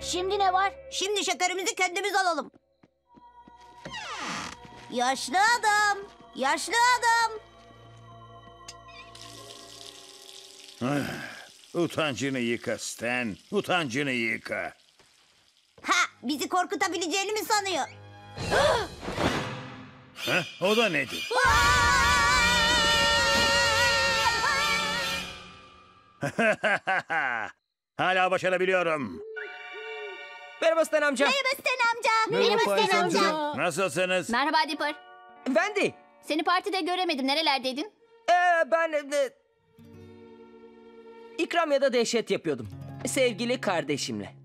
Şimdi ne var? Şimdi şekerimizi kendimiz alalım. Yaşlı adam. Yaşlı adam. Utancını yıka Stan. Utancını yıka. Ha, bizi korkutabileceğini mi sanıyor? Ha? O da nedir? Hala başarabiliyorum. Merhaba Stan amca. Merhaba Stan amca. Merhaba Faiz amca. Nasılsınız? Merhaba Dipper. Wendy. Seni partide göremedim. Nerelerdeydin? Ben ikram ya da dehşet yapıyordum. Sevgili kardeşimle.